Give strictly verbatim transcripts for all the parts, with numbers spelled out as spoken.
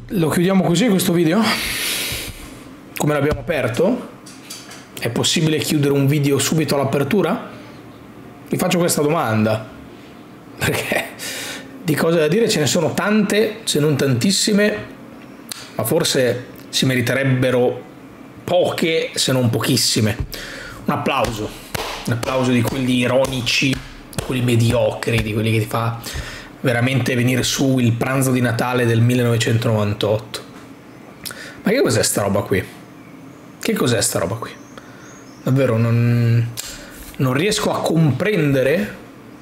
Lo chiudiamo così questo video? Come l'abbiamo aperto? È possibile chiudere un video subito all'apertura? Vi faccio questa domanda, perché di cose da dire ce ne sono tante, se non tantissime, ma forse si meriterebbero poche, se non pochissime. Un applauso, un applauso di quelli ironici, quelli mediocri, di quelli che ti fa veramente venire su il pranzo di Natale del millenovecentonovantotto. Ma che cos'è sta roba qui? Che cos'è sta roba qui? Davvero non, non riesco a comprendere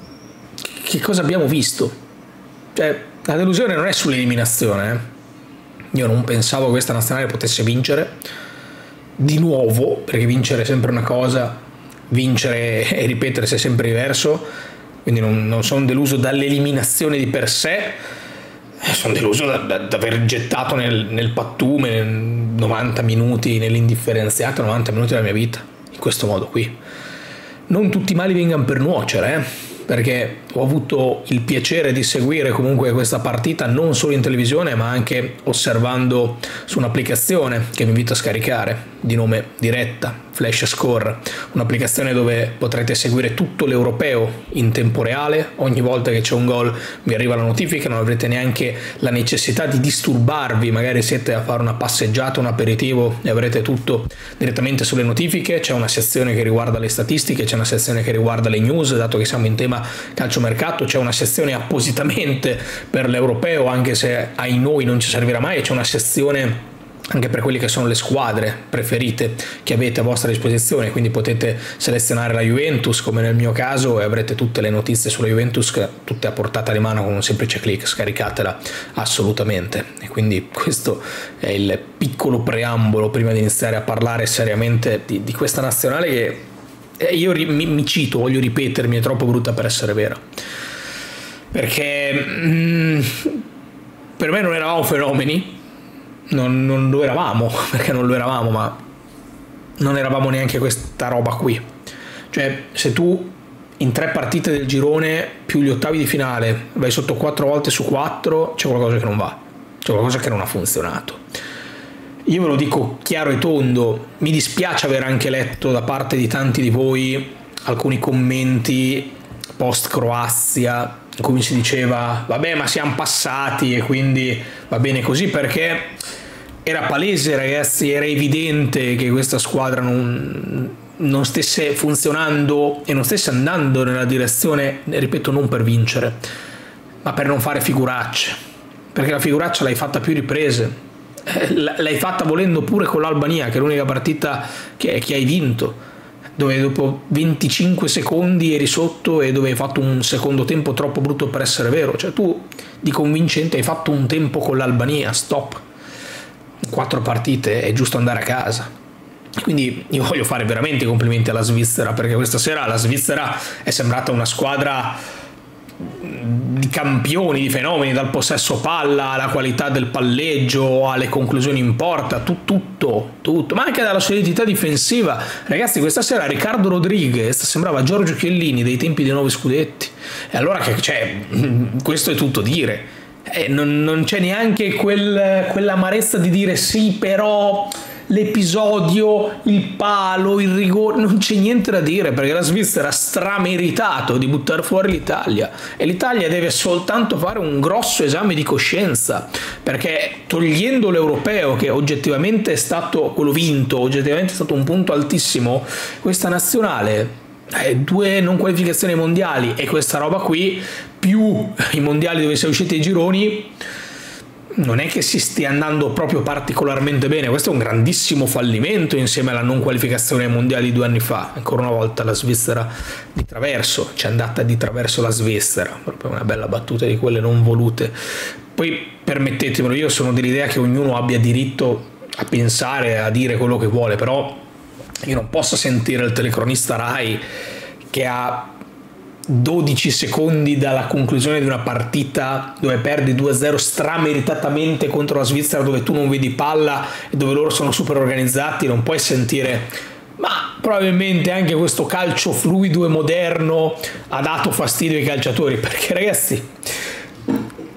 che cosa abbiamo visto. Cioè, la delusione non è sull'eliminazione. Eh? Io non pensavo che questa nazionale potesse vincere. Di nuovo, perché vincere è sempre una cosa, vincere e ripetersi è sempre diverso. Quindi non, non sono deluso dall'eliminazione di per sé, sono deluso da, da, da aver gettato nel, nel pattume nel novanta minuti, nell'indifferenziato novanta minuti della mia vita, in questo modo qui. Non tutti i mali vengano per nuocere, eh? Perché ho avuto il piacere di seguire comunque questa partita non solo in televisione ma anche osservando su un'applicazione che vi invito a scaricare di nome Diretta Flash Score, un'applicazione dove potrete seguire tutto l'europeo in tempo reale. Ogni volta che c'è un gol vi arriva la notifica, non avrete neanche la necessità di disturbarvi, magari siete a fare una passeggiata, un aperitivo e avrete tutto direttamente sulle notifiche. C'è una sezione che riguarda le statistiche, c'è una sezione che riguarda le news, dato che siamo in tema calciomercato, c'è una sezione appositamente per l'europeo, anche se ai noi non ci servirà mai, c'è una sezione anche per quelle che sono le squadre preferite che avete a vostra disposizione, quindi potete selezionare la Juventus come nel mio caso e avrete tutte le notizie sulla Juventus tutte a portata di mano con un semplice click. Scaricatela assolutamente. E quindi questo è il piccolo preambolo prima di iniziare a parlare seriamente di, di questa nazionale che io mi, mi cito, voglio ripetermi, è troppo brutta per essere vera, perché mm, per me non eravamo fenomeni. Non, non lo eravamo, perché non lo eravamo, ma non eravamo neanche questa roba qui. Cioè, se tu in tre partite del girone più gli ottavi di finale vai sotto quattro volte su quattro, c'è qualcosa che non va, c'è qualcosa che non ha funzionato. Io ve lo dico chiaro e tondo, mi dispiace aver anche letto da parte di tanti di voi alcuni commenti post Croazia in cui si diceva vabbè ma siamo passati e quindi va bene così, perché era palese, ragazzi, era evidente che questa squadra non, non stesse funzionando e non stesse andando nella direzione, ripeto, non per vincere ma per non fare figuracce, perché la figuraccia l'hai fatta a più riprese, l'hai fatta volendo pure con l'Albania, che è l'unica partita che, che hai vinto, dove dopo venticinque secondi eri sotto e dove hai fatto un secondo tempo troppo brutto per essere vero. Cioè tu di convincente hai fatto un tempo con l'Albania, stop, quattro partite, è giusto andare a casa. Quindi io voglio fare veramente i complimenti alla Svizzera, perché questa sera la Svizzera è sembrata una squadra di campioni, di fenomeni, dal possesso palla alla qualità del palleggio alle conclusioni in porta, tu, tutto, tutto, ma anche dalla solidità difensiva. Ragazzi, questa sera Riccardo Rodriguez sembrava Giorgio Chiellini dei tempi dei nove scudetti, e allora che cioè, questo è tutto dire, eh, non, non c'è neanche quel, quell'amarezza di dire sì però l'episodio, il palo, il rigore, non c'è niente da dire, perché la Svizzera ha strameritato di buttare fuori l'Italia e l'Italia deve soltanto fare un grosso esame di coscienza, perché togliendo l'europeo, che oggettivamente è stato quello vinto, oggettivamente è stato un punto altissimo, questa nazionale eh, due non qualificazioni ai mondiali e questa roba qui più i mondiali dove si è usciti ai gironi, non è che si stia andando proprio particolarmente bene. Questo è un grandissimo fallimento insieme alla non qualificazione ai mondiali due anni fa. Ancora una volta la Svizzera di traverso, c'è andata di traverso la Svizzera, proprio una bella battuta di quelle non volute. Poi permettetemelo, io sono dell'idea che ognuno abbia diritto a pensare, a dire quello che vuole, però io non posso sentire il telecronista Rai che ha dodici secondi dalla conclusione di una partita dove perdi due a zero strameritatamente contro la Svizzera, dove tu non vedi palla e dove loro sono super organizzati, non puoi sentire ma probabilmente anche questo calcio fluido e moderno ha dato fastidio ai calciatori, perché ragazzi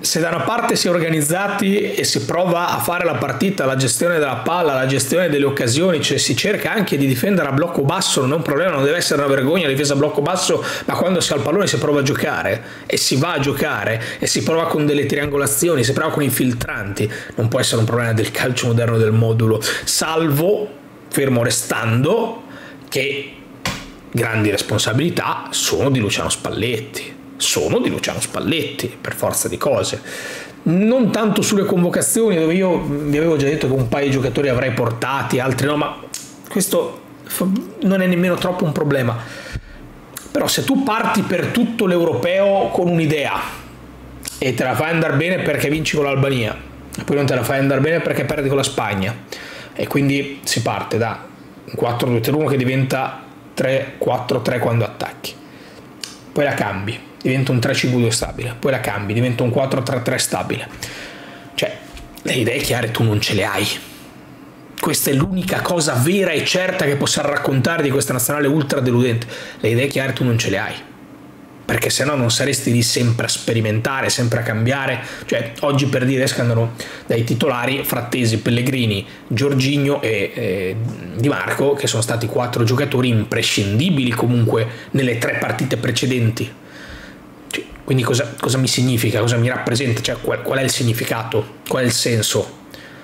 se da una parte si è organizzati e si prova a fare la partita, la gestione della palla, la gestione delle occasioni, cioè si cerca anche di difendere a blocco basso, non è un problema, non deve essere una vergogna la difesa a blocco basso, ma quando si ha il pallone si prova a giocare e si va a giocare e si prova con delle triangolazioni, si prova con i filtranti, non può essere un problema del calcio moderno del modulo, salvo, fermo restando, che grandi responsabilità sono di Luciano Spalletti. sono di Luciano Spalletti, per forza di cose. Non tanto sulle convocazioni, dove io vi avevo già detto che un paio di giocatori avrei portati, altri no, ma questo non è nemmeno troppo un problema. Però se tu parti per tutto l'europeo con un'idea e te la fai andare bene perché vinci con l'Albania, e poi non te la fai andare bene perché perdi con la Spagna, e quindi si parte da un quattro due tre uno che diventa tre quattro tre quando attacchi, poi la cambi, diventa un tre cinque due stabile, poi la cambi, diventa un quattro tre tre stabile. Cioè, le idee chiare tu non ce le hai. Questa è l'unica cosa vera e certa che possiamo raccontare di questa nazionale ultra deludente. Le idee chiare tu non ce le hai, perché se no non saresti lì sempre a sperimentare, sempre a cambiare. Cioè, oggi per dire escano dai titolari Frattesi, Pellegrini, Jorginho e eh, Di Marco, che sono stati quattro giocatori imprescindibili comunque nelle tre partite precedenti. Quindi cosa, cosa mi significa, cosa mi rappresenta, cioè qual, qual è il significato, qual è il senso?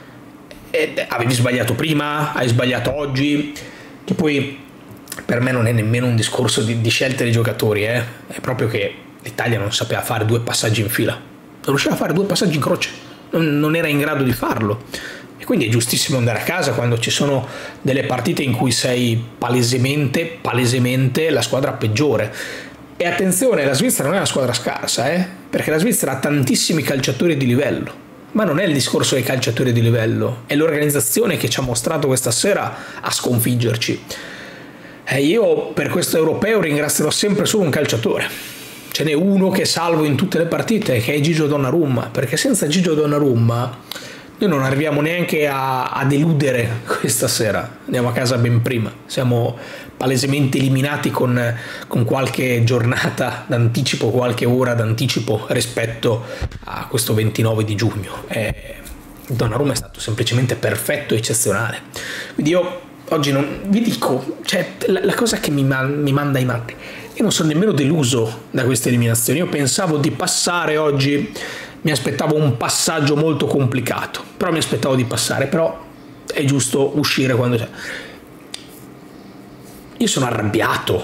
E, avevi sbagliato prima, hai sbagliato oggi, che poi per me non è nemmeno un discorso di, di scelte dei giocatori, eh? È proprio che l'Italia non sapeva fare due passaggi in fila, non riusciva a fare due passaggi in croce, non, non era in grado di farlo. E quindi è giustissimo andare a casa quando ci sono delle partite in cui sei palesemente, palesemente la squadra peggiore. E attenzione, la Svizzera non è una squadra scarsa, eh? Perché la Svizzera ha tantissimi calciatori di livello, ma non è il discorso dei calciatori di livello, è l'organizzazione che ci ha mostrato questa sera a sconfiggerci. E io per questo europeo ringrazierò sempre solo un calciatore, ce n'è uno che salvo in tutte le partite, che è Gigio Donnarumma, perché senza Gigio Donnarumma noi non arriviamo neanche a, a deludere questa sera, andiamo a casa ben prima, siamo palesemente eliminati con, con qualche giornata d'anticipo, qualche ora d'anticipo rispetto a questo ventinove di giugno. E Donnarumma è stato semplicemente perfetto e eccezionale. Quindi io oggi non vi dico, cioè la, la cosa che mi, man, mi manda ai matti, io non sono nemmeno deluso da queste eliminazioni, io pensavo di passare oggi, mi aspettavo un passaggio molto complicato, però mi aspettavo di passare, però è giusto uscire quando c'è. Io sono arrabbiato,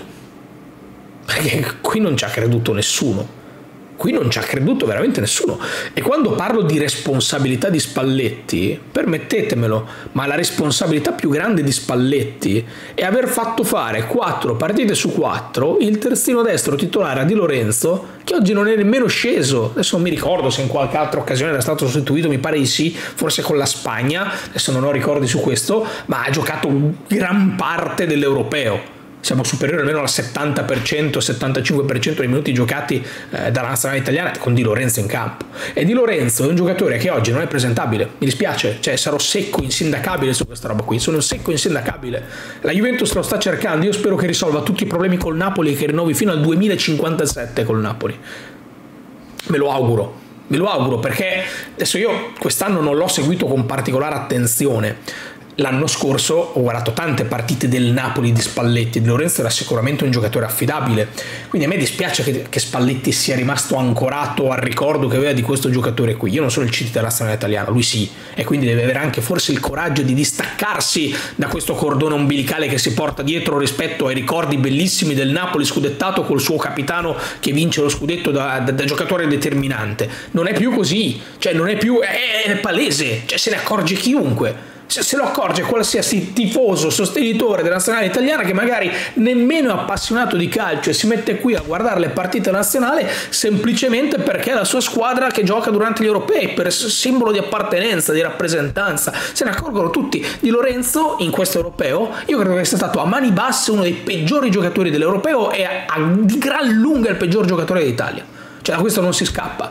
perché qui non ci ha creduto nessuno, qui non ci ha creduto veramente nessuno. E quando parlo di responsabilità di Spalletti, permettetemelo, ma la responsabilità più grande di Spalletti è aver fatto fare quattro partite su quattro il terzino destro titolare a Di Lorenzo, che oggi non è nemmeno sceso. Adesso non mi ricordo se in qualche altra occasione era stato sostituito, mi pare di sì, forse con la Spagna, adesso non ho ricordi su questo, ma ha giocato gran parte dell'europeo. Siamo superiori almeno al settanta per cento, settantacinque per cento dei minuti giocati eh, dalla nazionale italiana con Di Lorenzo in campo. E Di Lorenzo è un giocatore che oggi non è presentabile, mi dispiace, cioè sarò secco, insindacabile su questa roba qui, sono secco, insindacabile. La Juventus lo sta cercando, io spero che risolva tutti i problemi col Napoli e che rinnovi fino al duemilacinquantasette col Napoli. Me lo auguro. Me lo auguro, perché adesso io quest'anno non l'ho seguito con particolare attenzione. L'anno scorso ho guardato tante partite del Napoli di Spalletti. Di Lorenzo era sicuramente un giocatore affidabile, quindi a me dispiace che, che Spalletti sia rimasto ancorato al ricordo che aveva di questo giocatore qui. Io non sono il C T della nazionale italiana, lui sì, e quindi deve avere anche forse il coraggio di distaccarsi da questo cordone ombelicale che si porta dietro rispetto ai ricordi bellissimi del Napoli scudettato col suo capitano che vince lo scudetto da, da, da giocatore determinante. Non è più così, cioè non è più, è, è palese, cioè se ne accorge chiunque. Se lo accorge qualsiasi tifoso, sostenitore della nazionale italiana che magari nemmeno è appassionato di calcio e si mette qui a guardare le partite nazionali semplicemente perché è la sua squadra che gioca durante gli europei, per simbolo di appartenenza, di rappresentanza. Se ne accorgono tutti. Di Lorenzo in questo europeo io credo che sia stato a mani basse uno dei peggiori giocatori dell'europeo e a, a, di gran lunga il peggior giocatore d'Italia, cioè da questo non si scappa.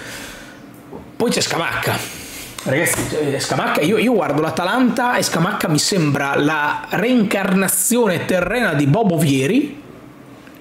Poi c'è Scamacca. Ragazzi, Scamacca, io, io guardo l'Atalanta e Scamacca mi sembra la reincarnazione terrena di Bobo Vieri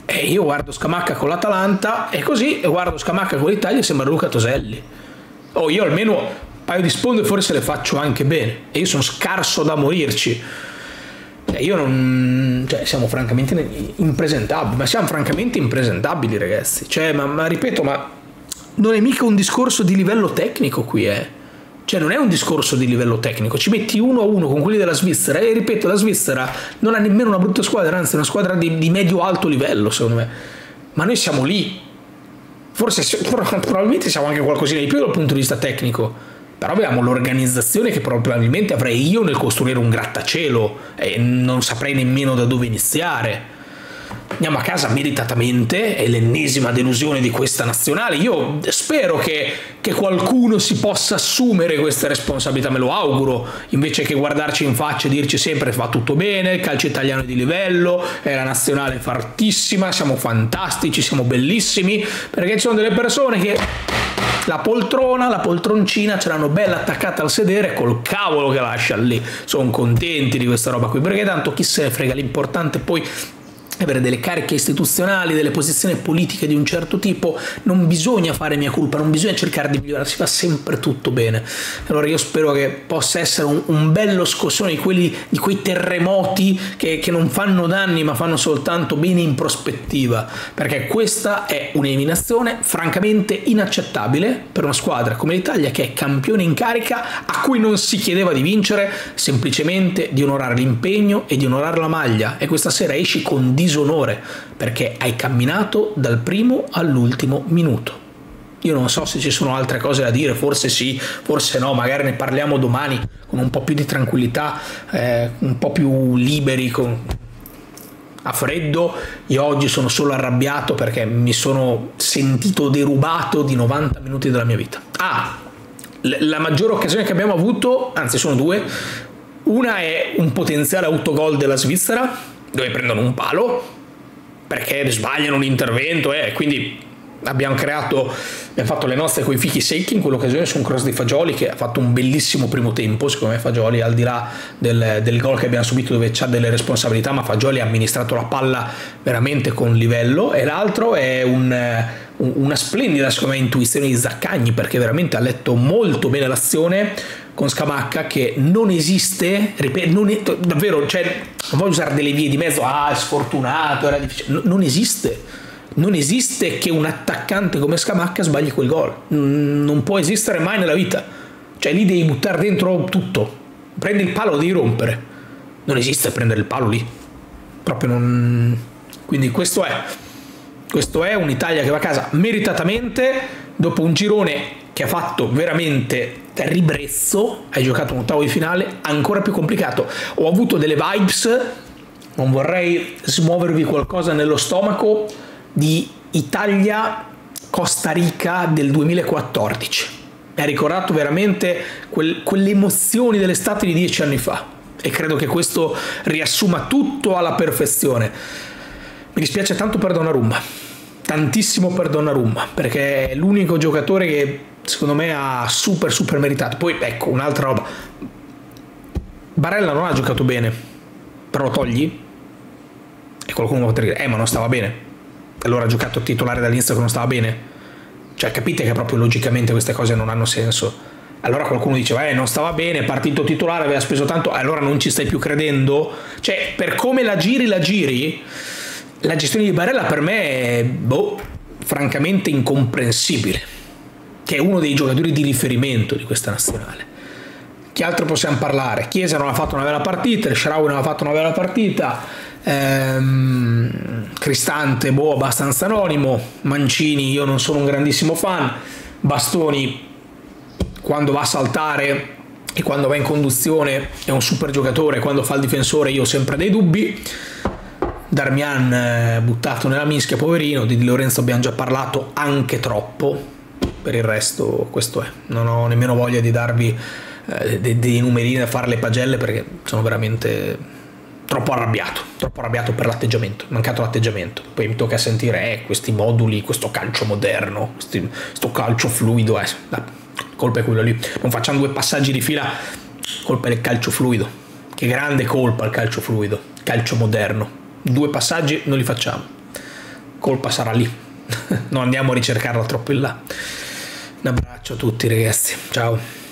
E io guardo Scamacca con l'Atalanta e così, e guardo Scamacca con l'Italia e sembra Luca Toselli. Oh, io almeno un paio di sponde forse le faccio anche bene, e io sono scarso da morirci. Cioè, io non... Cioè, siamo francamente impresentabili, ma siamo francamente impresentabili, ragazzi. Cioè, ma, ma ripeto, ma non è mica un discorso di livello tecnico qui, eh. Cioè, non è un discorso di livello tecnico. Ci metti uno a uno con quelli della Svizzera e, ripeto, la Svizzera non ha nemmeno una brutta squadra, anzi è una squadra di, di medio-alto livello, secondo me. Ma noi siamo lì. Forse, probabilmente siamo anche qualcosina di più dal punto di vista tecnico. Però abbiamo l'organizzazione che probabilmente avrei io nel costruire un grattacielo e non saprei nemmeno da dove iniziare. Andiamo a casa meritatamente, è l'ennesima delusione di questa nazionale. Io spero che, che qualcuno si possa assumere queste responsabilità, me lo auguro, invece che guardarci in faccia e dirci sempre va tutto bene, il calcio italiano è di livello, è la nazionale fortissima, siamo fantastici, siamo bellissimi, perché ci sono delle persone che la poltrona, la poltroncina ce l'hanno bella attaccata al sedere, col cavolo che lascia lì, sono contenti di questa roba qui, perché tanto chi se ne frega, l'importante poi avere delle cariche istituzionali, delle posizioni politiche di un certo tipo. Non bisogna fare mia colpa, non bisogna cercare di migliorare, si fa sempre tutto bene. Allora io spero che possa essere un, un bello scossone di, quelli, di quei terremoti che, che non fanno danni ma fanno soltanto bene in prospettiva, perché questa è un'eliminazione francamente inaccettabile per una squadra come l'Italia, che è campione in carica, a cui non si chiedeva di vincere, semplicemente di onorare l'impegno e di onorare la maglia, e questa sera esci con disonore perché hai camminato dal primo all'ultimo minuto. Io non so se ci sono altre cose da dire, forse sì, forse no, magari ne parliamo domani con un po' più di tranquillità, eh, un po' più liberi, con... a freddo. Io oggi sono solo arrabbiato perché mi sono sentito derubato di novanta minuti della mia vita. Ah, la maggiore occasione che abbiamo avuto, anzi sono due, una è un potenziale autogol della Svizzera, dove prendono un palo perché sbagliano l'intervento e eh, quindi abbiamo creato, abbiamo fatto le nostre coi fichi secchi in quell'occasione su un cross di Fagioli, che ha fatto un bellissimo primo tempo secondo me. Fagioli, al di là del, del gol che abbiamo subito dove c'ha delle responsabilità, ma Fagioli ha amministrato la palla veramente con livello. E l'altro è un, una splendida secondo me intuizione di Zaccagni, perché veramente ha letto molto bene l'azione con Scamacca, che non esiste, ripeto, non è, davvero, cioè non voglio usare delle vie di mezzo, ah è sfortunato, era difficile, no, non esiste, non esiste che un attaccante come Scamacca sbagli quel gol, non può esistere mai nella vita, cioè lì devi buttare dentro tutto, prendi il palo, lo devi rompere, non esiste prendere il palo lì, proprio non... Quindi questo è, questo è un'Italia che va a casa meritatamente dopo un girone che ha fatto veramente ribrezzo, hai giocato un ottavo di finale ancora più complicato. Ho avuto delle vibes, non vorrei smuovervi qualcosa nello stomaco, di Italia-Costa Rica del duemilaquattordici. Mi ha ricordato veramente quel, quelle emozioni dell'estate di dieci anni fa, e credo che questo riassuma tutto alla perfezione. Mi dispiace tanto per Donnarumma, tantissimo per Donnarumma, perché è l'unico giocatore che secondo me ha super super meritato. Poi ecco un'altra roba, Barella non ha giocato bene, però lo togli e qualcuno può dire eh ma non stava bene, allora ha giocato titolare dall'inizio che non stava bene. Cioè capite che proprio logicamente queste cose non hanno senso. Allora qualcuno diceva eh non stava bene, partito titolare, aveva speso tanto, allora non ci stai più credendo. Cioè per come la giri la giri, la gestione di Barella per me è boh, francamente incomprensibile, che è uno dei giocatori di riferimento di questa nazionale. Chi altro possiamo parlare? Chiesa non ha fatto una bella partita, il Shaarawy non ha fatto una bella partita, ehm, Cristante boh, abbastanza anonimo, Mancini io non sono un grandissimo fan, Bastoni quando va a saltare e quando va in conduzione è un super giocatore, quando fa il difensore io ho sempre dei dubbi. Darmian eh, buttato nella mischia, poverino. Di Di Lorenzo abbiamo già parlato anche troppo. Per il resto questo è, non ho nemmeno voglia di darvi eh, dei, dei numerini da fare le pagelle, perché sono veramente troppo arrabbiato troppo arrabbiato per l'atteggiamento, mancato l'atteggiamento. Poi mi tocca sentire eh, questi moduli, questo calcio moderno, questi, questo calcio fluido, eh, la colpa è quella lì, non facciamo due passaggi di fila, colpa del calcio fluido, che grande colpa il calcio fluido, calcio moderno, due passaggi non li facciamo. colpa sarà lì. Non andiamo a ricercarla troppo in là. Un abbraccio a tutti ragazzi, ciao.